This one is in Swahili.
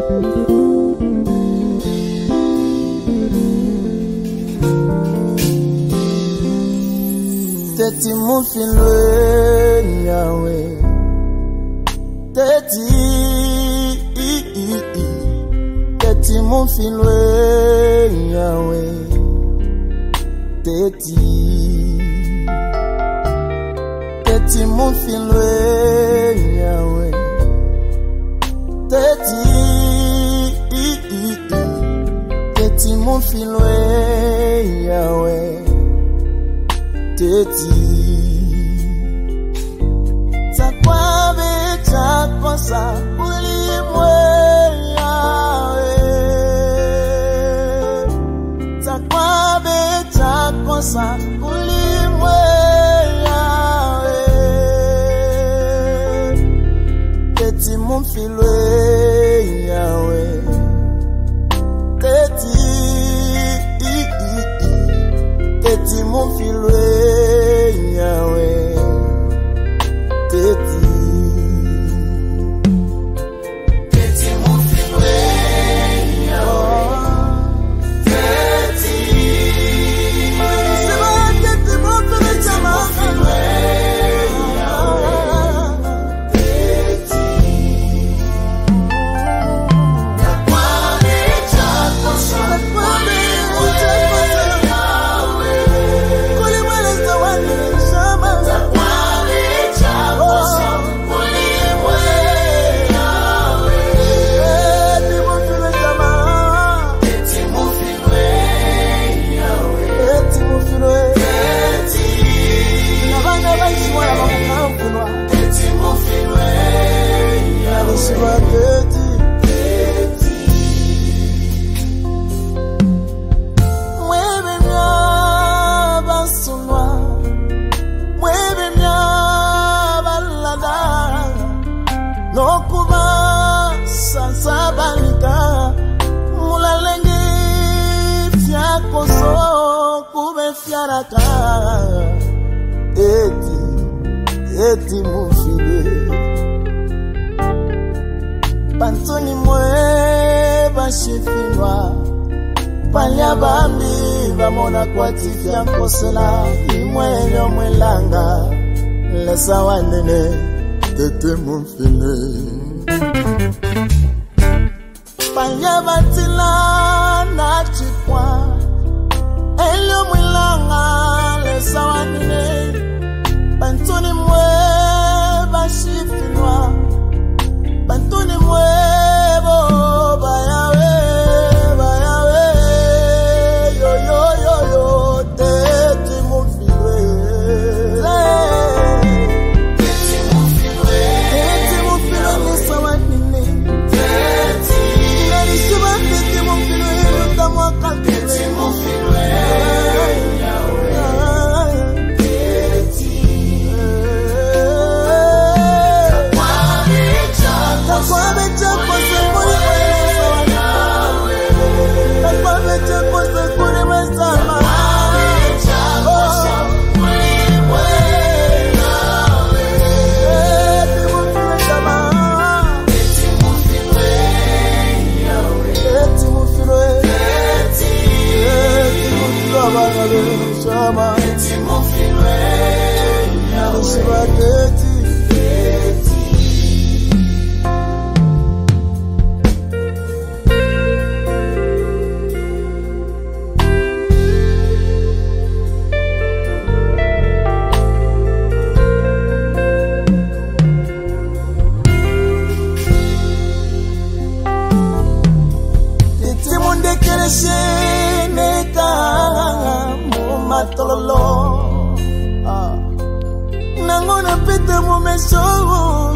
TETI MUNFILWE Yahweh. TETI MUNFILWE Yahweh. TETI MUNFILWE Yahweh. TETI MUNFILWE Yahweh. Takwabe chakosa ulimwe Yahweh. Takwabe chakosa ulimwe Yahweh. TETI MUNFILWE Yahweh. TETI MUNFILWE Yahweh. TETI MUNFILWE Yahweh. TETI MUNFILWE TETI MUNFILWE. Pantoni mwe bashifinwa Panya bambi bamona kwa tifia nkosela Imwe mwelanga Lesa wanene TETI MUNFILWE. Panya batila na chikwa Elio mwelanga Lesa wanene Pantoni mwe bashifinwa Pantoni mwe bo bayawe bayawe yo yo yo yo TETI MUNFILWE. TETI MUNFILWE. TETI MUNFILWE Lesa wanine. TETI Nanishiba TETI MUNFILWE Ndamwa kalbi TETI MUNFILWE Nangona pete mo meso